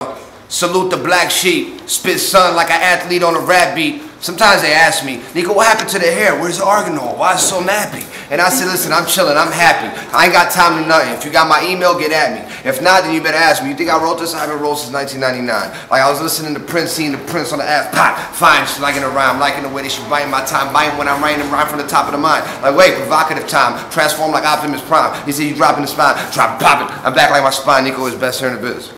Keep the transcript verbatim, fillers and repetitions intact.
Salute the black sheep. Spit sun like an athlete on a rap beat. Sometimes they ask me, Nico, what happened to the hair? Where's the Arganol? Why is it so nappy? And I say, listen, I'm chilling, I'm happy. I ain't got time to nothing. If you got my email, get at me. If not, then you better ask me. You think I wrote this? I haven't wrote since nineteen ninety-nine. Like I was listening to Prince, seeing the Prince on the ass, pop, fine, she's liking the rhyme, liking the way that she's biting my time, biting when I'm writing rhyme from the top of the mind. Like wait, provocative time, transform like Optimus Prime. He said you dropping the spine, drop popping. I'm back like my spine, Nico is best here in the biz.